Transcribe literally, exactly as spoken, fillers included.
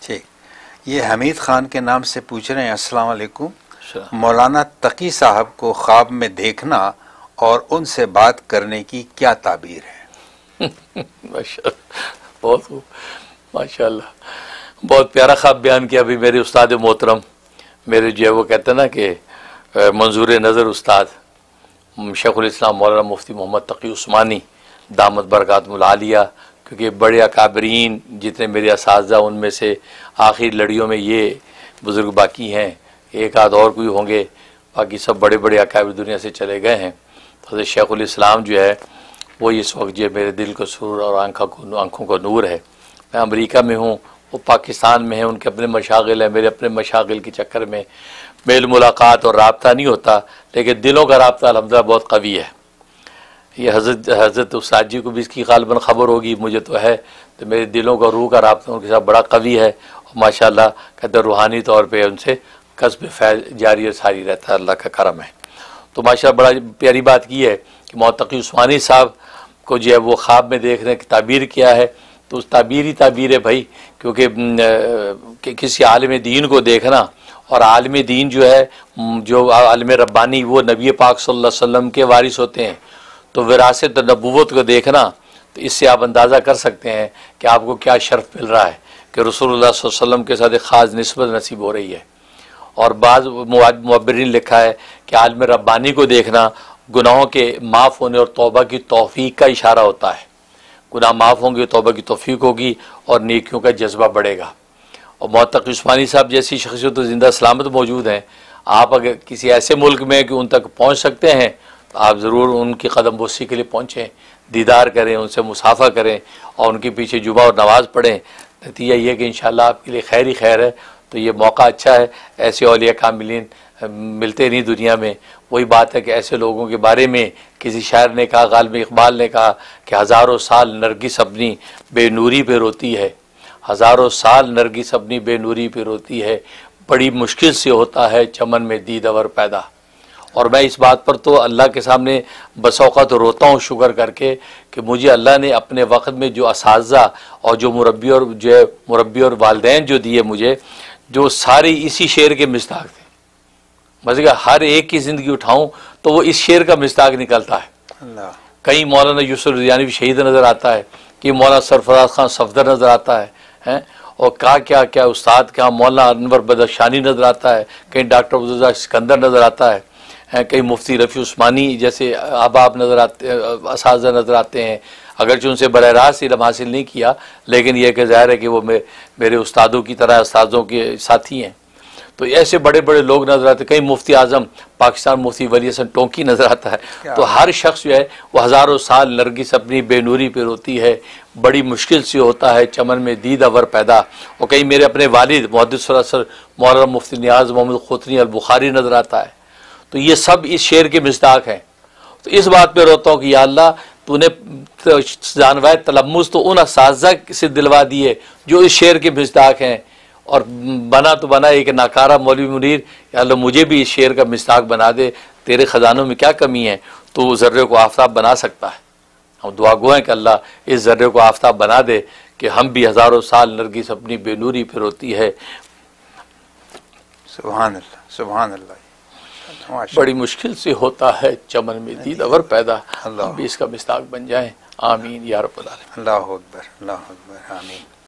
ठीक, ये हमीद खान के नाम से पूछ रहे हैं, अस्सलाम वालेकुम, मौलाना तकी साहब को ख्वाब में देखना और उनसे बात करने की क्या ताबीर है? माशाअल्लाह, बहुत खूब, माशाअल्लाह, बहुत प्यारा ख्वाब बयान किया। अभी मेरे उस्ताद मोहतरम, मेरे जो है वो कहते हैं ना कि मंजूर नज़र उस्ताद शेखुल इस्लाम मौलाना मुफ्ती मोहम्मद तकी उस्मानी दामत बरकातुहुल आलिया, क्योंकि बड़े अकाबरीन जितने मेरे असातिज़ा उनमें से आखिरी लड़ियों में ये बुज़ुर्ग बाकी हैं, एक आध और कोई होंगे, बाकी सब बड़े बड़े अकाबिर दुनिया से चले गए हैं। तो हज़रत शेखुल इस्लाम जो है वो इस वक्त जो मेरे दिल को सुरूर और आँखों को आँखों को नूर है। मैं अमेरिका में हूँ, वो पाकिस्तान में है, उनके अपने मशागिल हैं, मेरे अपने मशागिल के चक्कर में मेल मुलाकात और रब्ता नहीं होता, लेकिन दिलों का रब्ता अल्हम्दुलिल्लाह बहुत कवी है। ये हज़रत हज़रत उस्ताद जी को भी इसकी ग़ालिबन ख़बर होगी, मुझे तो है, तो मेरे दिलों का रूह का रब्ता उनके साथ बड़ा कवी है और माशाअल्लाह कहते रूहानी तौर पर उनसे कसब फैज़ जारी और सारी रहता है, अल्लाह का करम है। तो माशाअल्लाह बड़ा प्यारी बात की है कि मौलाना तकी उस्मानी साहब को जो है वो ख्वाब में देखने की ताबीर किया है, तो उस ताबीर ही ताबीर है भाई, क्योंकि कि किसी आलिम दीन को देखना, और आलिम दीन जो है जो आलिम रब्बानी वो नबी पाक सल्लल्लाहु अलैहि वसल्लम के वारिस होते हैं, तो विरासत नबूवत को देखना, तो इससे आप अंदाज़ा कर सकते हैं कि आपको क्या शर्फ मिल रहा है कि रसूलुल्लाह सल्लल्लाहु अलैहि वसल्लम के साथ एक ख़ास निस्बत नसीब हो रही है। और बाज़ मुअब्बिरीन लिखा है कि आलिम रब्बानी को देखना गुनाहों के माफ़ होने और तौबा की तौफ़ीक का इशारा होता है। गुनाह माफ़ होंगे, तौबा की तौफ़ीक होगी और नेकियों का जज्बा बढ़ेगा। और मौलाना तकी उस्मानी साहब जैसी शख्सियत तो ज़िंदा सलामत मौजूद हैं। आप अगर किसी ऐसे मुल्क में कि उन तक पहुँच सकते हैं तो आप ज़रूर उनकी कदम बोसी के लिए पहुँचें, दीदार करें, उनसे मुसाफ़ा करें और उनके पीछे जुबा और नमाज़ पढ़ें। नतीजा ये कि इंशाअल्लाह आपके लिए खैर ही खैर है। तो ये मौका अच्छा है, ऐसे औलिया कामिलीन मिलते नहीं दुनिया में। वही बात है कि ऐसे लोगों के बारे में किसी शायर ने कहा, गालिब इकबाल ने कहा कि हज़ारों साल नरगिस अपनी बेनूरी पे रोती है, हज़ारों साल नरगिस अपनी बेनूरी पे रोती है, बड़ी मुश्किल से होता है चमन में दीदावर पैदा। और मैं इस बात पर तो अल्लाह के सामने बस औक़ात तो रोता हूँ शुक्र करके कि मुझे अल्लाह ने अपने वक्त में जो असातिज़ा और जो मुरब्बी और जो है मुरब्बी और वालिदैन जो दिए मुझे, जो सारे इसी शेर के मिस्ताक थे। मज़े हर एक की ज़िंदगी उठाऊँ तो वो इस शेर का मिस्ताक निकलता है। कहीं मौलाना यूसुफ रिज़वानी शहीद नज़र आता है, कि मौलाना सरफराज खान सफदर नज़र आता है, हैं और क्या क्या क्या उस्ताद क्या मौलाना अनवर बदख्शानी नज़र आता है, कहीं डॉक्टर अब्दुल सिकंदर नज़र आता है, हैं कहीं मुफ्ती रफ़ी उस्मानी जैसे अहबाब नज़र आते, असातिज़ा नज़र आते हैं। अगरचे उनसे बरह रास्त इल्म हासिल नहीं किया, लेकिन यह कि ज़ाहिर है कि वो मे, मेरे उस्तादों की तरह उस्तादों के साथी हैं। तो ऐसे बड़े बड़े लोग नज़र आते हैं। कहीं मुफ्ती आज़म पाकिस्तान मुफ्ती वली हसन टोंकी नज़र आता है। तो हर शख्स जो है वो हज़ारों साल नरगिस अपनी बेनूरी पे रोती है, बड़ी मुश्किल से होता है चमन में दीदावर पैदा। और कहीं मेरे अपने वालिद मुहद्दिस मौलाना मुफ्ती नियाज़ मोहम्मद ख़ुतनी अल बुखारी नज़र आता है। तो ये सब इस शेर के मिस्दाक हैं। तो इस बात पर रोता हूँ कि या अल्लाह तूने जानवाए तलम्मुस तो उन असातिज़ा से दिलवा दिए जो इस शेर के मिस्दाक हैं, और बना तो बना एक नाकारा मौलवी मुनीर, या अल्लाह मुझे भी इस शेर का मिस्दाक बना दे, तेरे ख़जानों में क्या कमी है, तो उस ज़र्रे को आफ्ताब बना सकता है। हम दुआ गो हैं कि अल्लाह इस ज़र्रे को आफ्ताब बना दे कि हम भी हज़ारों साल नरगिस अपनी बेनूरी फिर होती है। सुभान अल्लाह, सुभान अल्लाह। बड़ी मुश्किल से होता है चमन में दीदावर पैदा, हम भी इसका मिस्दाक बन जाएं। आमीन या रब्बल आलमीन। अल्लाहु अकबर, अल्लाहु अकबर, आमीन।